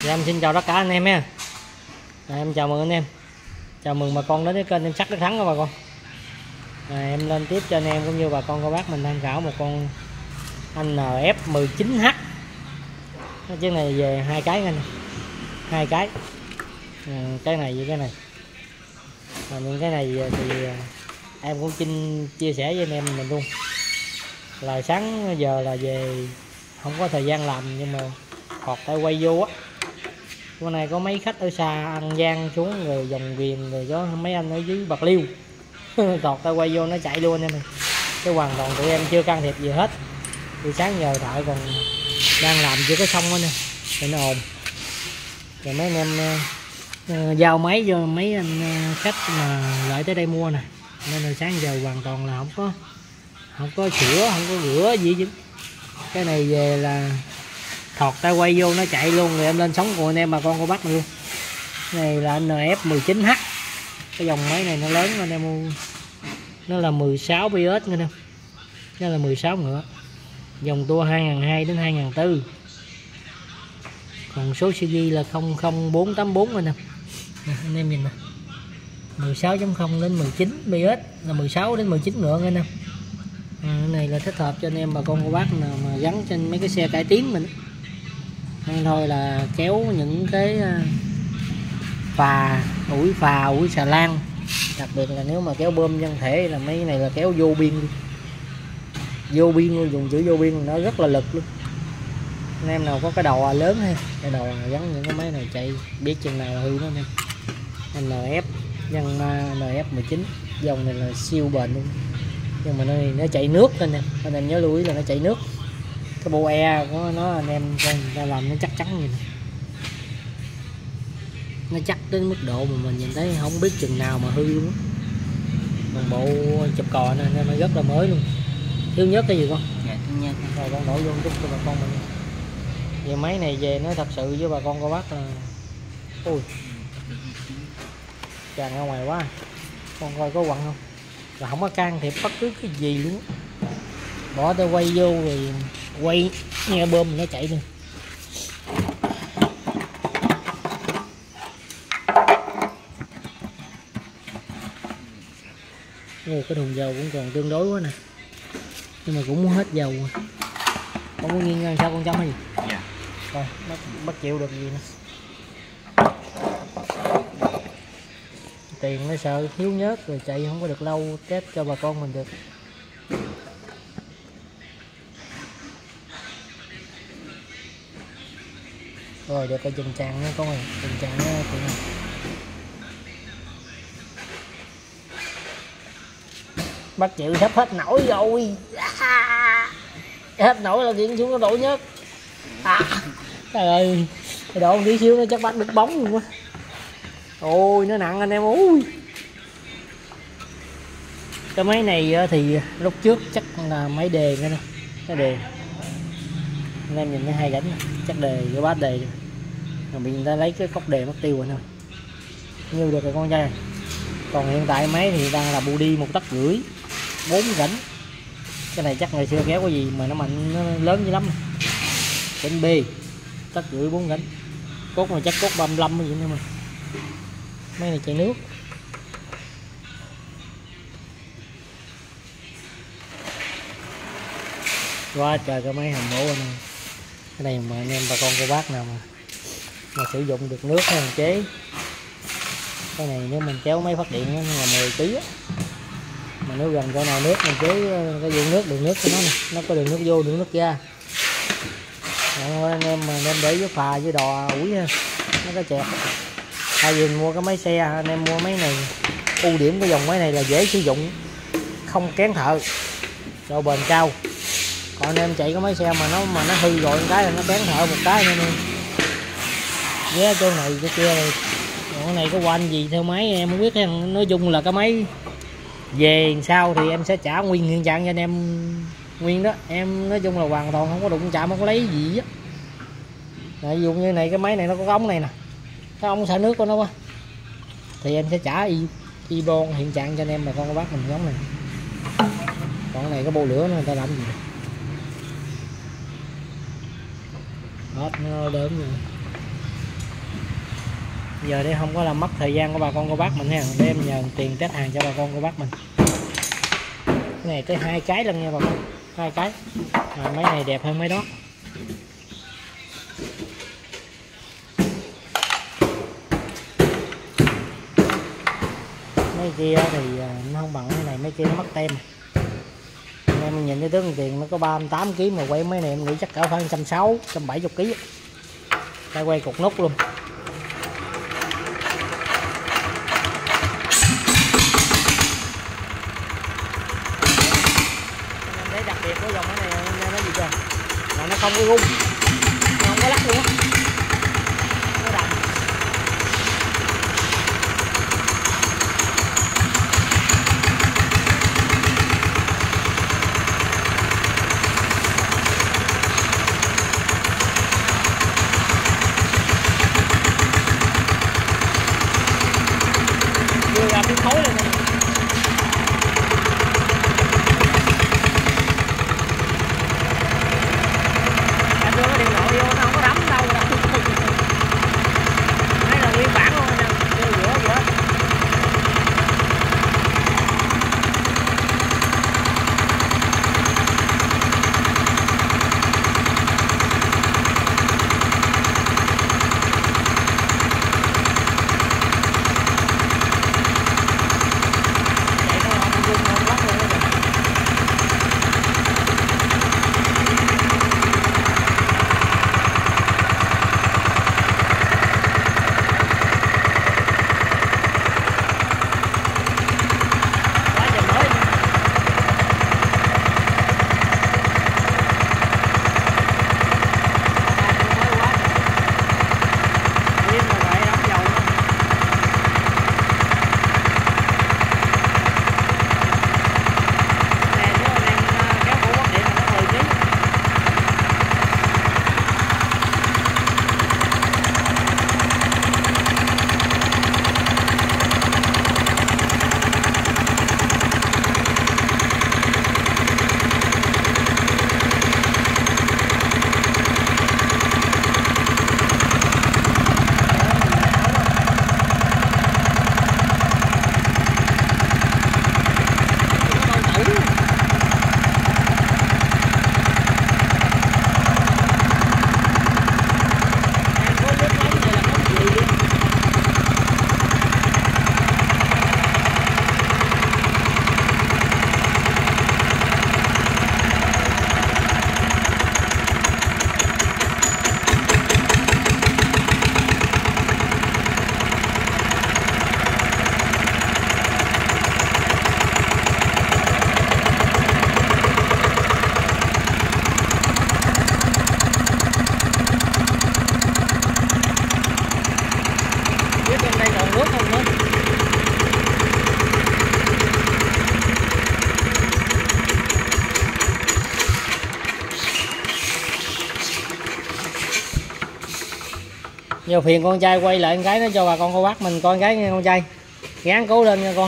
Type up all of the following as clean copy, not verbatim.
Em xin chào tất cả anh em nha. Em chào mừng anh em, chào mừng bà con đến với kênh Em Sắt Đất Thắng các bà con. Em lên tiếp cho anh em cũng như bà con cô bác mình tham khảo một con anh NF19H. Chiếc này về hai cái nha, hai cái, cái này với cái này. Những cái này thì em cũng xin chia sẻ với anh em mình luôn. Là sáng giờ là về không có thời gian làm, nhưng mà hoặc tay quay vô á. Bữa nay có mấy khách ở xa An Giang xuống rồi Dòng Viền rồi có mấy anh ở dưới Bạc Liêu tọt tay quay vô nó chạy luôn em. Cái hoàn toàn tụi em chưa can thiệp gì hết. Từ sáng giờ thợ còn đang làm chưa có xong nữa nè, thì nó ồn. Rồi mấy anh em giao máy cho mấy anh khách mà lại tới đây mua nè, nên là sáng giờ hoàn toàn là không có sửa, không có rửa gì chứ. Cái này về là thọt tay quay vô nó chạy luôn, rồi em lên sóng của anh em bà con cô bác luôn. Cái này là NF19H. Cái dòng máy này nó lớn anh em mua, nó là 16 PS nữa nè, nó là 16 ngựa, dòng tua 2002 đến 2004. Còn số CG là 00484 rồi nè, anh em nhìn nè, 16.0 đến 19 PS, là 16 đến 19 ngựa anh em. Cái này là thích hợp cho anh em bà con cô bác nào mà gắn trên mấy cái xe cải tiến mình, hay thôi là kéo những cái phà ủi xà lan. Đặc biệt là nếu mà kéo bơm nhân thể là mấy này là kéo vô biên luôn, vô biên luôn, dùng chữ vô biên nó rất là lực luôn. Anh em nào có cái đầu lớn ha, cái đầu gắn những cái máy này chạy biết chừng nào hư nó em. NF nhân NF19 dòng này là siêu bền luôn, nhưng mà nó chạy nước thôi nè, anh em nhớ lưu ý là nó chạy nước. Cái bộ e của nó anh em ra làm nó chắc chắn vậy nè, nó chắc đến mức độ mà mình nhìn thấy không biết chừng nào mà hư luôn. Còn bộ chụp cò nè nó rất là mới luôn. Thiếu nhất cái gì con? Dạ, thiếu nhất. Rồi con đổ vô chút cho bà con mình. Về máy này về nó thật sự với bà con cô bác là ui tràn ra ngoài quá. Con coi có quặng không, là không có can thiệp bất cứ cái gì luôn. Bỏ tay quay vô rồi quay nghe bơm nó chạy luôn. Cái thùng dầu cũng còn tương đối quá nè, nhưng mà cũng muốn hết dầu rồi. Không có nghiêng ngang sao con chấm hay gì? Dạ. Rồi bắt chịu được gì nè. Tiền nó sợ thiếu nhớt rồi chạy không có được lâu, test cho bà con mình được. Rồi được cái dừng tràn nha con ơi, dừng tràn nha chị này. Bắt chịu sắp hết nổi rồi. Hết nổi là kiện xuống nó đổ nhớt. Trời ơi, cái độ một tí xíu nó chắc bắt được bóng luôn quá. Ôi nó nặng anh em ơi. Cái máy này thì lúc trước chắc là máy đề nữa nè, cái đề anh em nhìn cái hai gánh chắc đề cái bát đề rồi bị người ta lấy cái cốc đề mất tiêu rồi thôi, như được rồi con trai. Còn hiện tại máy thì đang là Budi 1,5 tấc, 4 gánh. Cái này chắc ngày xưa kéo có gì mà nó mạnh, nó lớn như lắm. Gánh B 1,5 tấc, 4 gánh. Cốt mà chắc cốt 35 cái gì nữa mà. Máy này chạy nước. Quá trời cái máy hầm mổ anh em. Cái này mà anh em bà con cô bác nào mà sử dụng được nước hay hạn chế. Cái này nếu mình kéo máy phát điện là 10 kg á. Mà nếu gần chỗ nào nước mình chế cái đường nước của nó nè, nó có đường nước vô đường nước ra. Rồi anh em mà đem để với phà với đò ủi ha, nó có chẹt. Thay vì mua cái máy xe anh em mua máy này, ưu điểm của dòng máy này là dễ sử dụng, không kén thợ, độ bền cao. Còn anh em chạy cái máy xe mà nó hư rồi một cái là nó kén thợ một cái anh em. Ghé chỗ này chỗ kia rồi. Còn cái này có quanh gì theo máy em không biết. Nói chung là cái máy về sau thì em sẽ trả nguyên hiện trạng cho anh em nguyên đó. Em nói chung là hoàn toàn không có đụng chạm, không có lấy gì á. Ví dụ như này cái máy này nó có ống này nè, cái ống xả nước của nó quá, thì em sẽ trả y bon hiện trạng cho anh em mà con bác mình giống này. Còn cái này cái bô lửa nó người ta làm gì này. Hết nó đớn rồi. Giờ để không có làm mất thời gian của bà con cô bác mình ha, để em nhờ tiền test hàng cho bà con cô bác mình. Cái này tới 2 cái lần nha bà con, 2 cái. Mấy này đẹp hơn mấy đó. Mấy kia thì nó không bằng cái này, mấy kia nó mất tem. Em nhìn cái tướng tiền nó có 38 kg mà quay mấy này em nghĩ chắc cỡ khoảng 160 170 kg. Ta quay cục nút luôn. Cái đặc biệt của dòng cái này em nói gì chưa, là nó không có rung, nó không có lắc luôn á, nó đầm. Đưa ra cái khối lên này. Đưa cái điện thoại vô nó không có đấm đâu. Đấy là nguyên bản luôn nha, đưa giữa vậy đó. Giờ phiền con trai quay lại cái nó cho bà con cô bác mình coi cái nha con trai, gán cố lên nha con.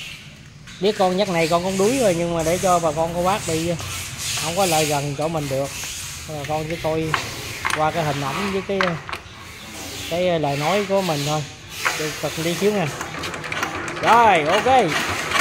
Biết con nhắc này con cũng đuối rồi, nhưng mà để cho bà con cô bác bị không có lại gần chỗ mình được, bà con chỉ coi qua cái hình ảnh với cái lời nói của mình thôi. Cực đi xíu nha. Rồi ok.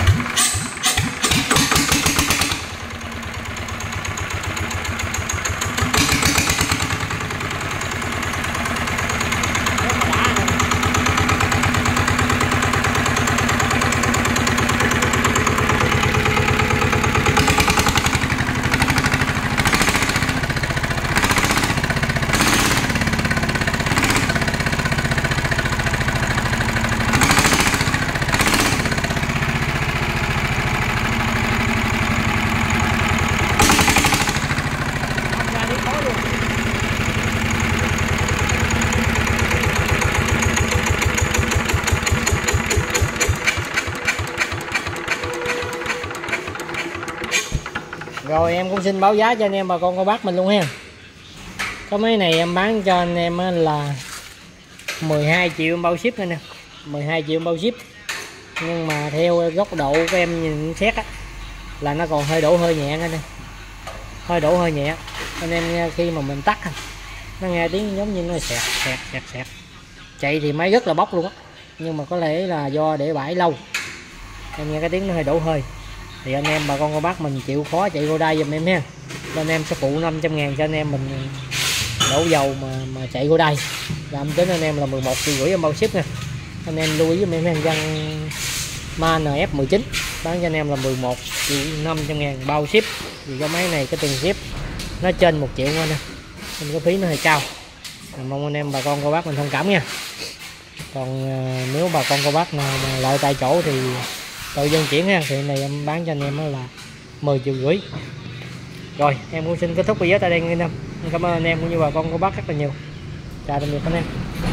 Rồi em cũng xin báo giá cho anh em bà con cô bác mình luôn ha. Có mấy này em bán cho anh em là 12 triệu bao ship nè, 12 triệu bao ship. Nhưng mà theo góc độ của em nhìn xét á, là nó còn hơi đổ hơi nhẹ anh em, hơi đổ hơi nhẹ. Anh em khi mà mình tắt nó nghe tiếng giống như nó sẹt sẹt sẹt sẹt. chạy thì máy rất là bốc luôn á, nhưng mà có lẽ là do để bãi lâu em nghe cái tiếng nó hơi đổ hơi. Thì anh em bà con cô bác mình chịu khó chạy Hyundai giùm em ha, anh em sẽ phụ 500.000 cho anh em mình đổ dầu mà chạy Hyundai, làm đến anh em là 11,5 triệu em bao ship nha. Anh em lưu ý giùm em ha, dân Ma NF19 bán cho anh em là 11.500.000 bao ship. Vì cái máy này cái tiền ship nó trên 1 triệu anh nè, nên cái phí nó hơi cao. Mong anh em bà con cô bác mình thông cảm nha. Còn nếu bà con cô bác nào mà lợi tại chỗ thì tự dân chuyển ha, thì này em bán cho anh em là 10,5 triệu. Rồi em cũng xin kết thúc video tại đây anh em. Cảm ơn anh em cũng như bà con cô bác rất là nhiều. Chào tạm biệt anh em.